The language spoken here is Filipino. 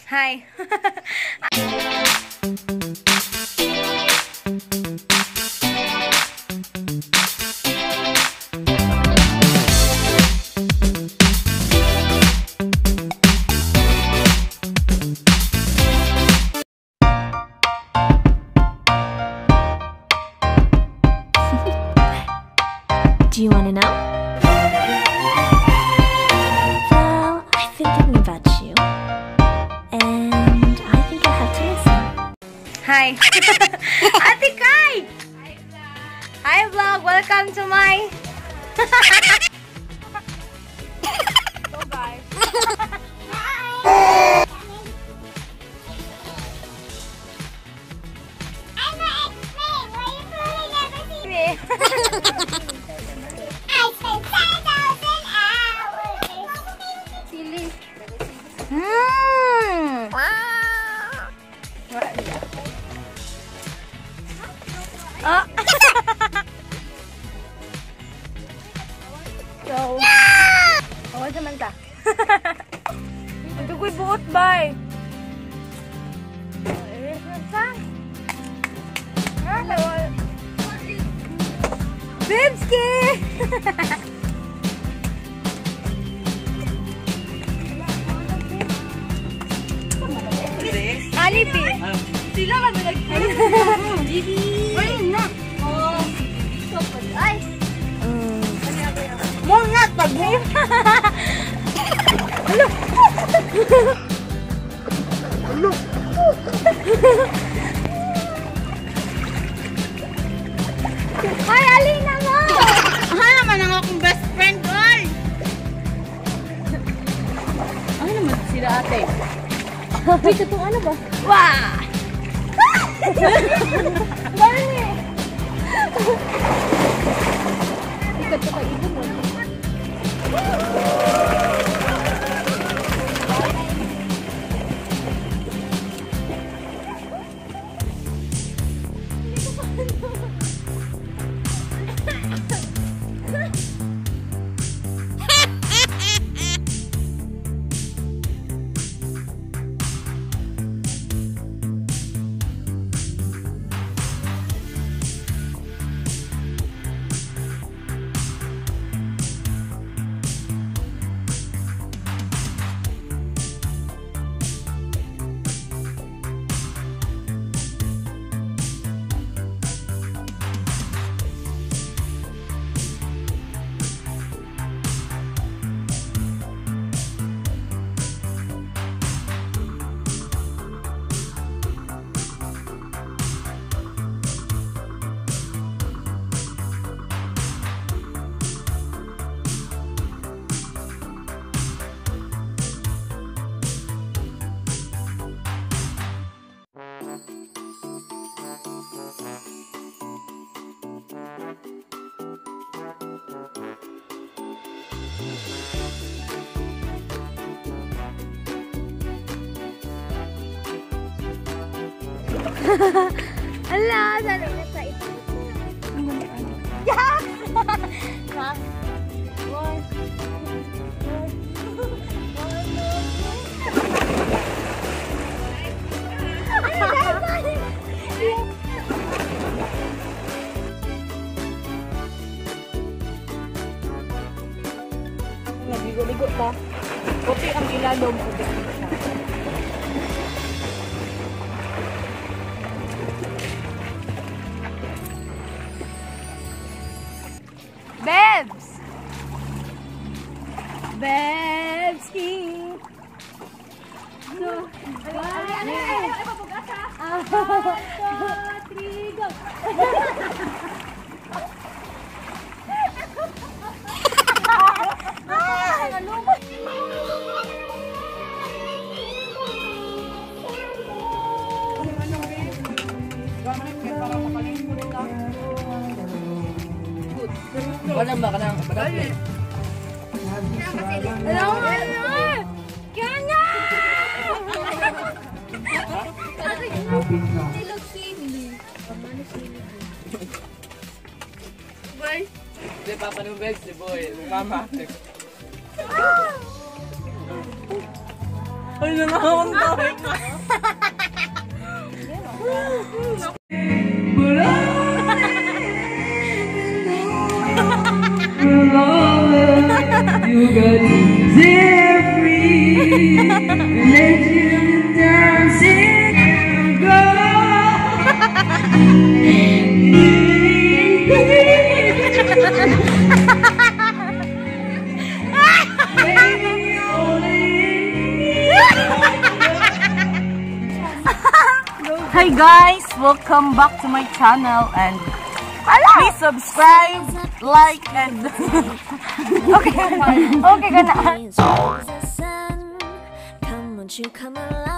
Hi. Do you want to know? Well, I've been thinking about you, and I think you'll have to listen. Hi. Ate Kai! Hi vlog! Welcome to my... So guys. Oh. So, oh, naman ta. Ito ko'y buot, bay. Bibski! Alipi. Sila ka nag-Gigi. Ayun na. Oh. Ay. Mungat pag mo. Hello. Hello. Ay, Alina mo. Aha naman ang akong best friend, oy. Ano naman sila ate? Wait, ito ano ba? Wah! Bani! Ikat ko kay ibon mo. Ala, sana na sa ito. Yeah! Ha? One. Nagligo-ligo pa. Puti ang ilalong ko. Bebs! Bebski! So, ano? Ipapugas ha? 1, 2, 3, go! Wala ba ka na ang kapagat? Hello! Kanya! Silog sili. Boy? Hindi, papa ng Bex, si boy. Mama. Hello! na lang akong tawag mo. You got to set free, let you dancing and go. Hi guys, welcome back to my channel and please subscribe, like, and Okay ka na. Come, won't you come alive?